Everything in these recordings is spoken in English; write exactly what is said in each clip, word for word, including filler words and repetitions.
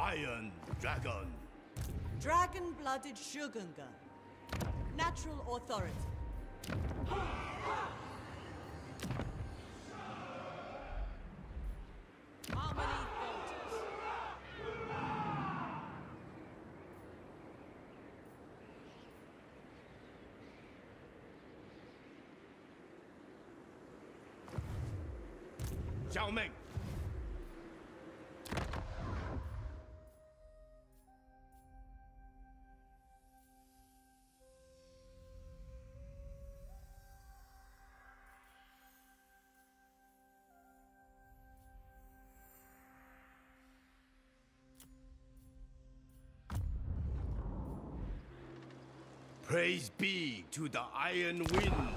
Iron Dragon. Dragon-blooded Shogungan. Natural authority. Harmony falters. Xiao Meng. Praise be to the Iron Wind.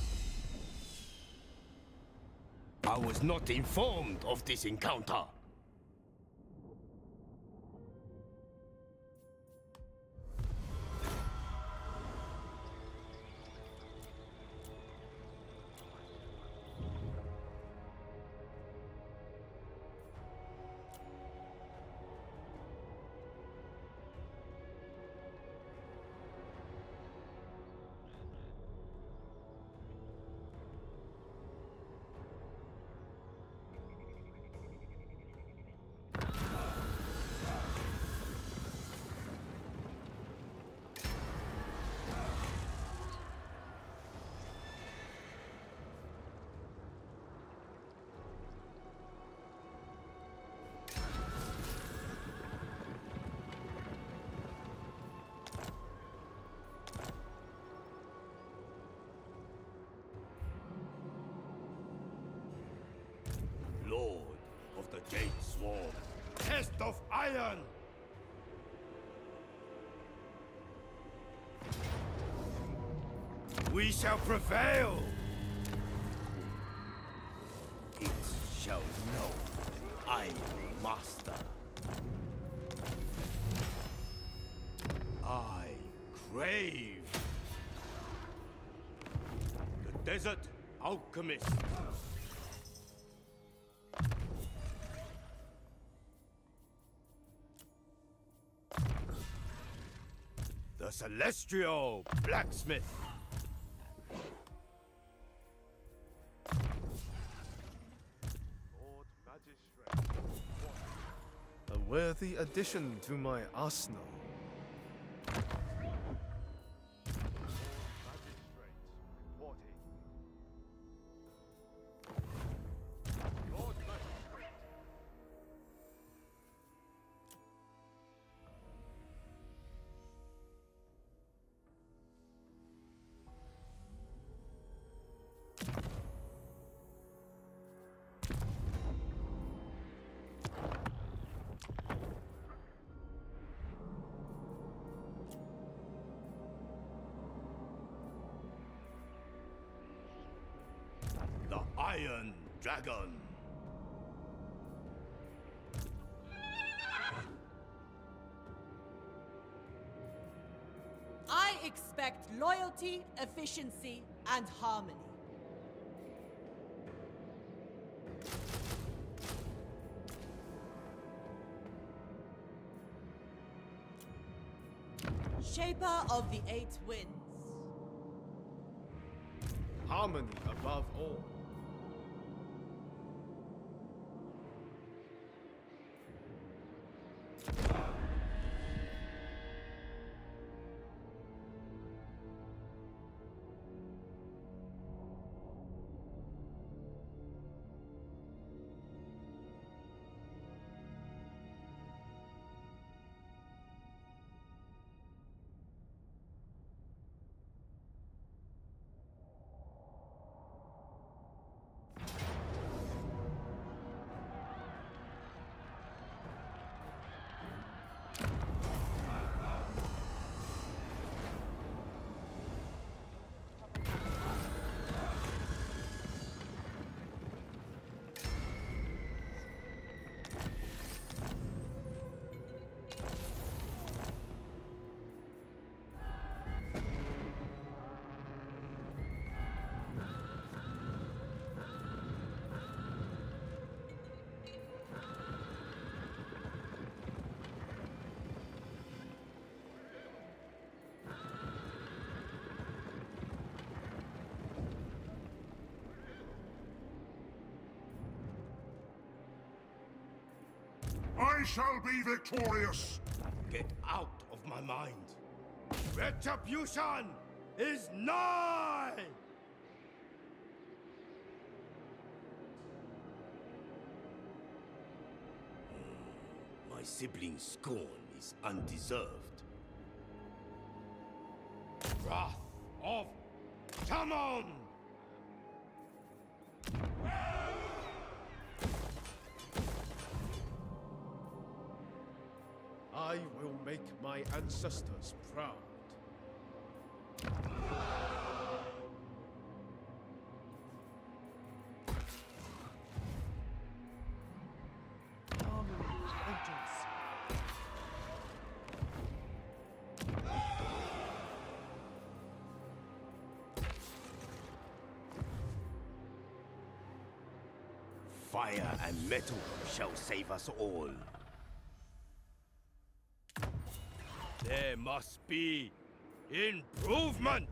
I was not informed of this encounter. Lord of the Jade Swarm, Test of Iron! We shall prevail! It shall know I am master. I crave the Desert Alchemist. The Celestial Blacksmith. Lord Magistrate. A worthy addition to my arsenal. Magistrate reporting. Lord Magistrate. The Iron Dragon. I expect loyalty, efficiency, and harmony. Shaper of the Eight Winds. Harmony above all. shall be victorious! Get out of my mind. Retribution is nigh! My sibling's scorn is undeserved. Wrath of Tamon! I will make my ancestors proud. Fire and metal shall save us all. There must be improvement!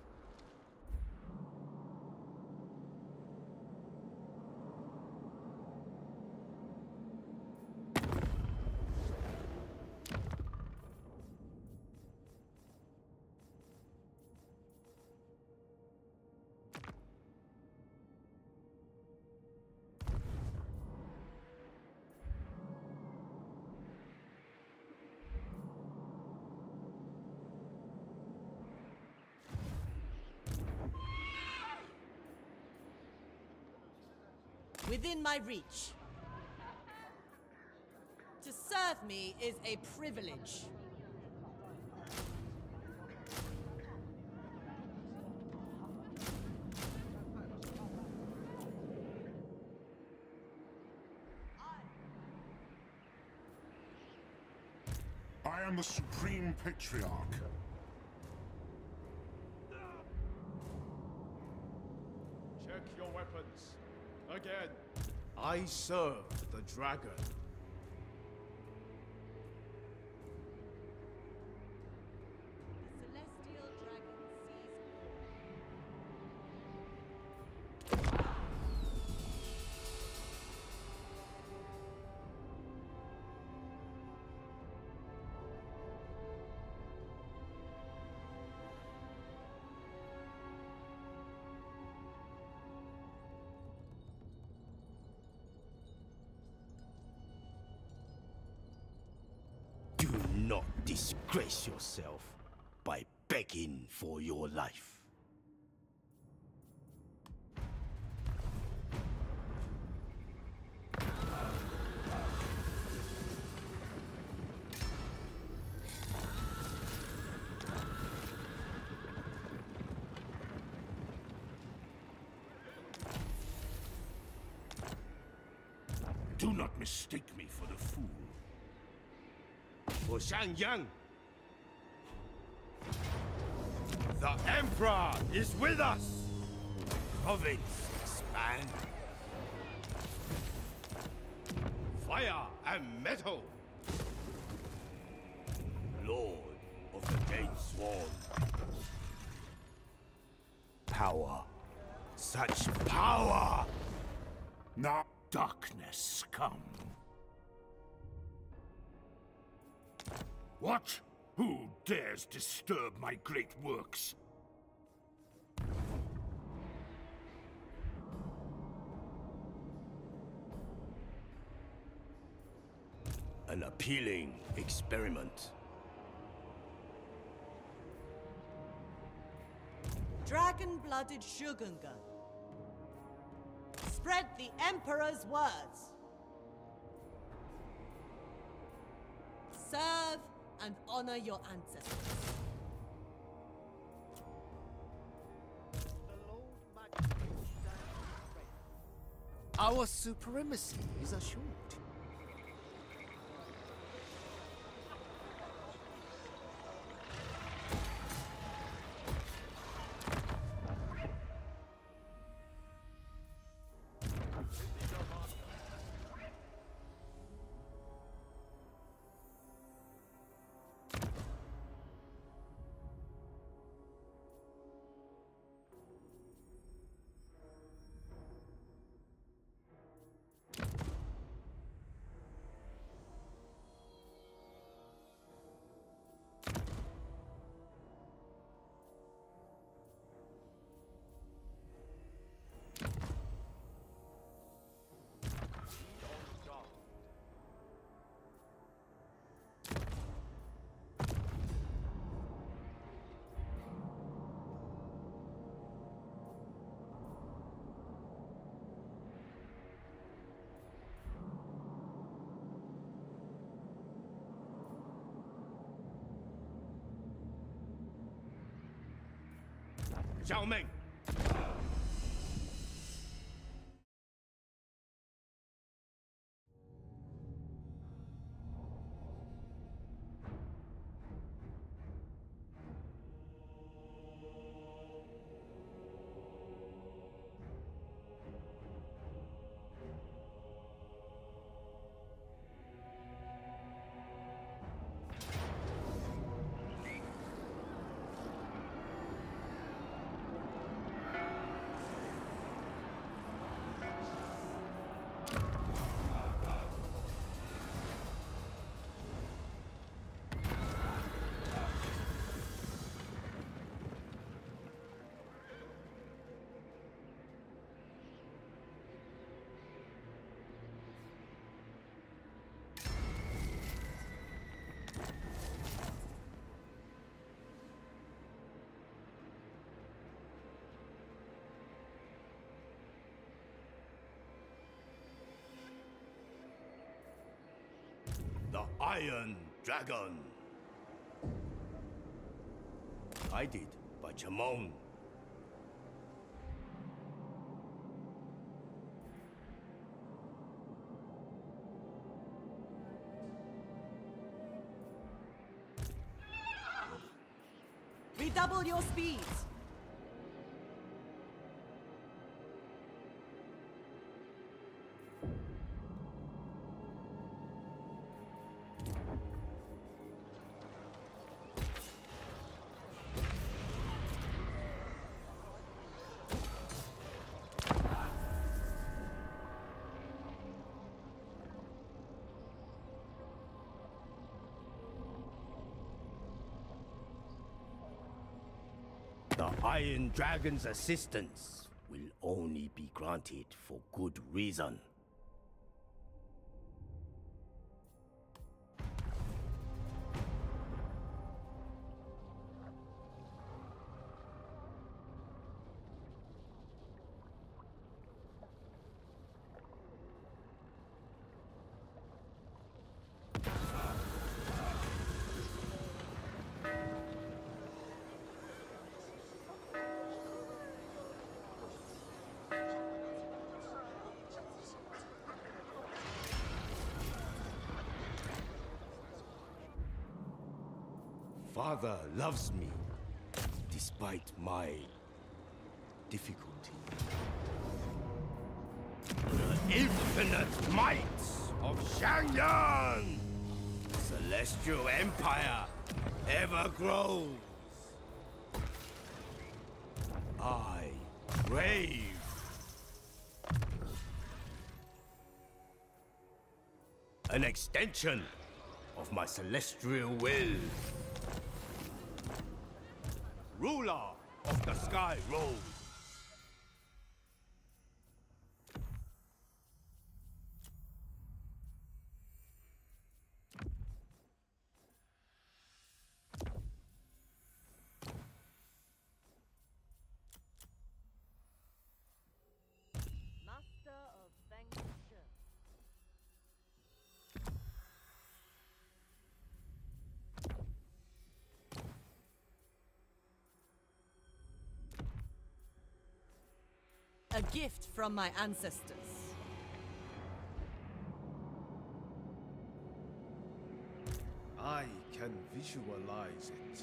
Within my reach. To serve me is a privilege. I am the Supreme Patriarch. Check your weapons. Again. I serve the dragon. Celestial dragon sees Do not disgrace yourself by begging for your life. Do not mistake me for the fool. For Shangyang, the Emperor is with us! Province expand. Fire and metal! Lord of the Jade Swarm. Power. Such power! Now, Darkness come. what? Who dares disturb my great works? An appealing experiment. dragon-blooded Shogunga. Spread the Emperor's words. Serve and honor your ancestors. Our supremacy is assured. Xiao Meng! The Iron Dragon. Guided by Chamon. Redouble your speed. The Iron Dragon's assistance will only be granted for good reason. Father loves me, despite my difficulty. The infinite might of Xiangyan! Celestial Empire ever grows. I crave. An extension of my celestial will. Ruler of the Sky Road. Master of Fengshi. A gift from my ancestors. I can visualize it.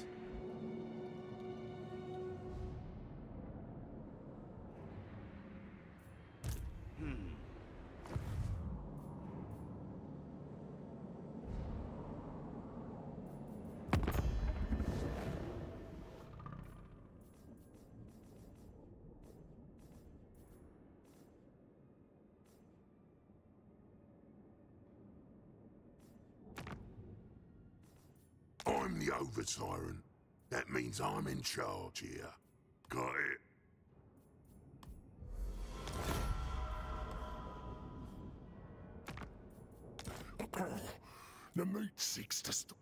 I'm the Over-Tyrant. That means I'm in charge here. Got it? The meat seeks to st-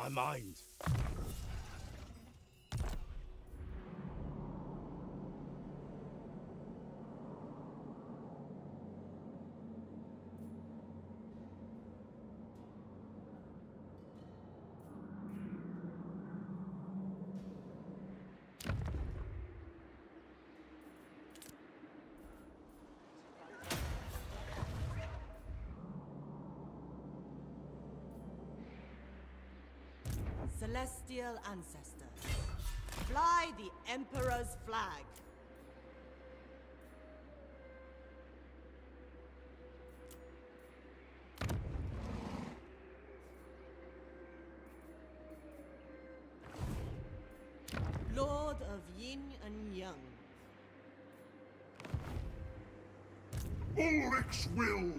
my mind. Celestial ancestors, fly the Emperor's flag. Lord of Yin and Yang. Ulrich's will!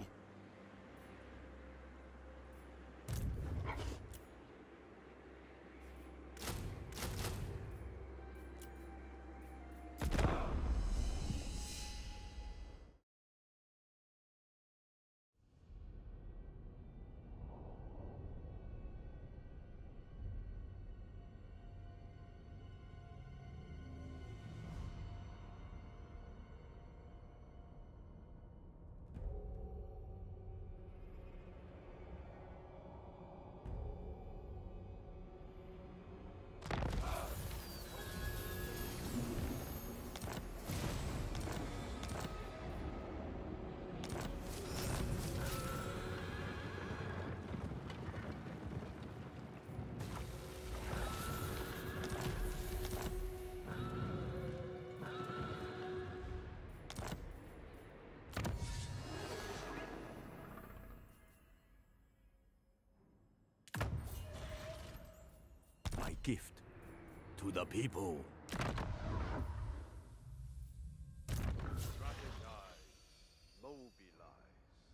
My gift to the people. Strategize. Mobilize.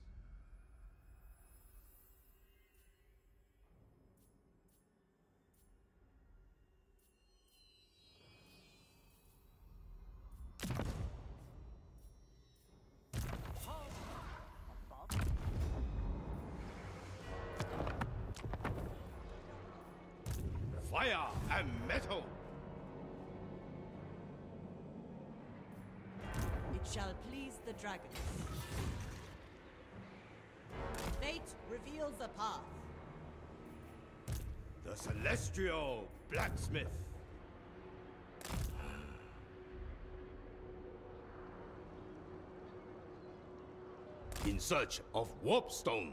Fire and metal! It shall please the dragons. Fate reveals a path. The Celestial Blacksmith! In search of Warpstone!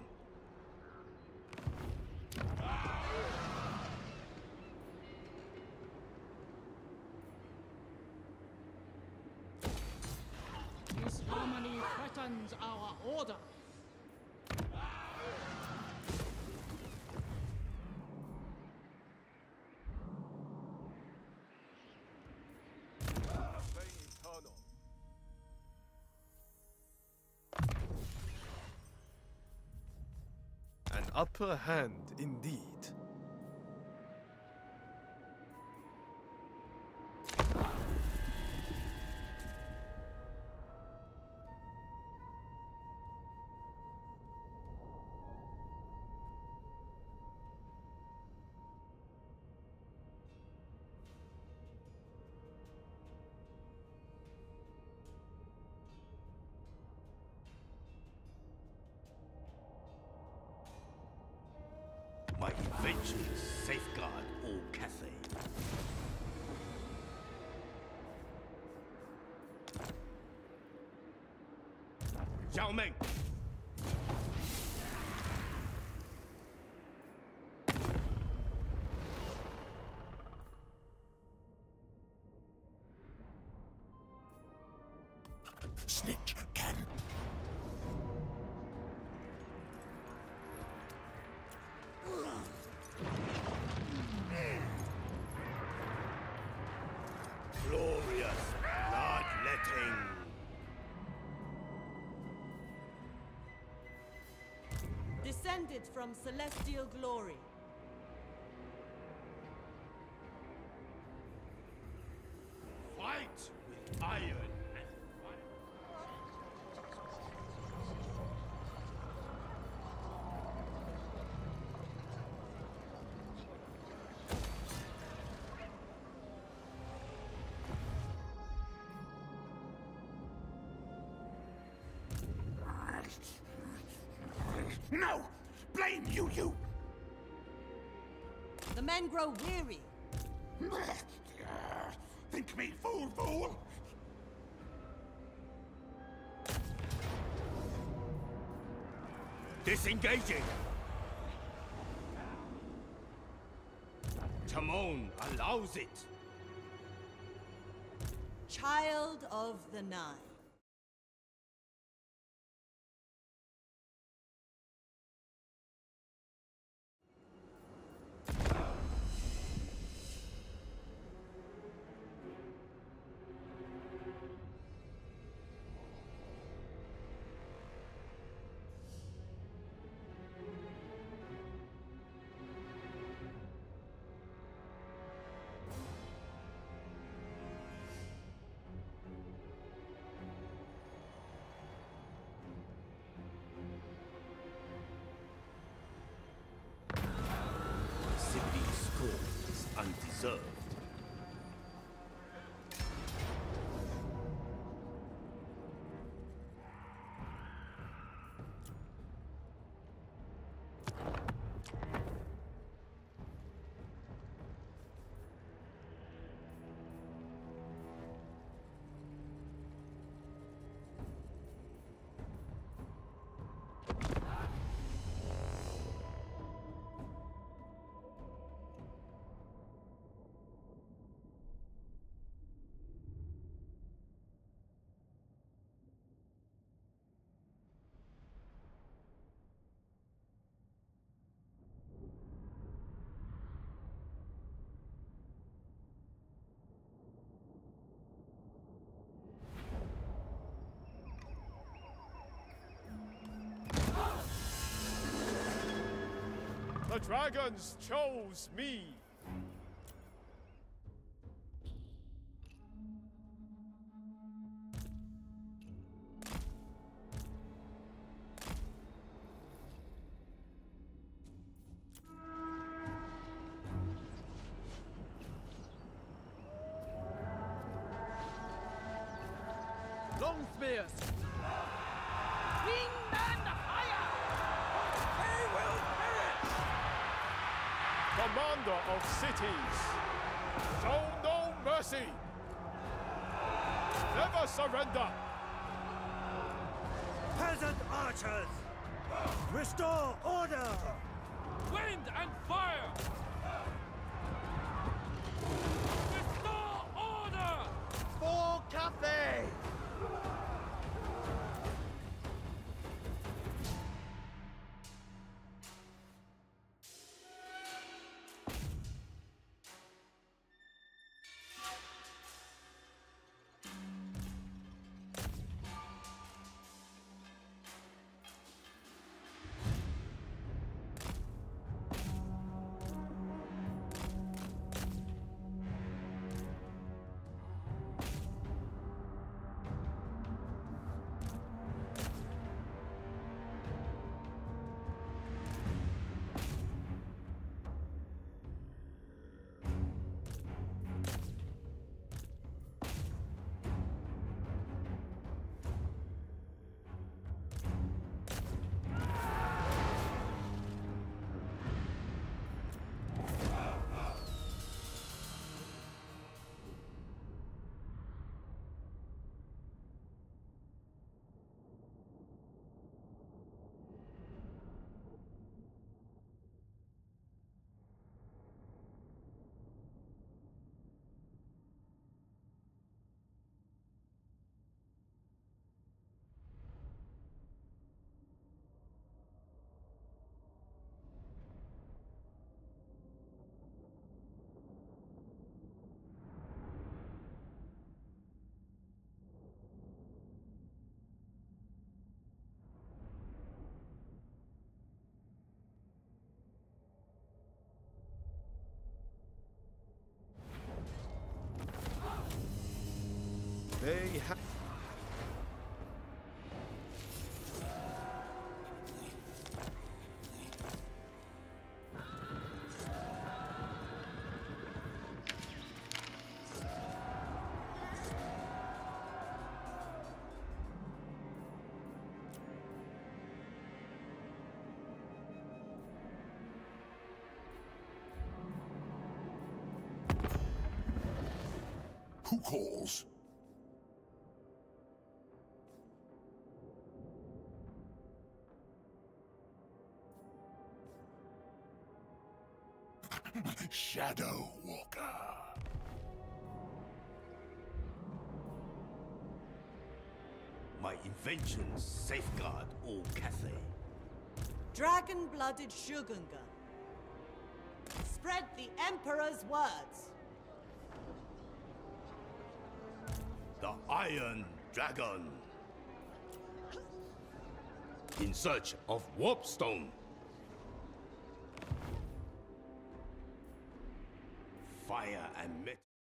This harmony threatens our order. Campaign Eternal. An upper hand indeed. My inventions safeguard all Cathay. Zhao Meng! Snitch can. Glorious bloodletting! Descended from celestial glory. Fight with iron and fire! No! Blame you, you! The men grow weary. Think me fool, fool? Disengaging! Timon allows it! Child of the Nine. Sippy's scorn is undeserved. The dragons chose me! Long spears! Wing and fire! They will perish! Commander of cities! Show no mercy! Never surrender! Peasant archers! Restore order! Wind and fire! Restore order! For Cathay! They have... Who calls? Shadow Walker. My inventions safeguard all Cathay. Dragon-blooded Shogunga. Spread the Emperor's words. The Iron Dragon. In search of Warpstone. Fire and metal.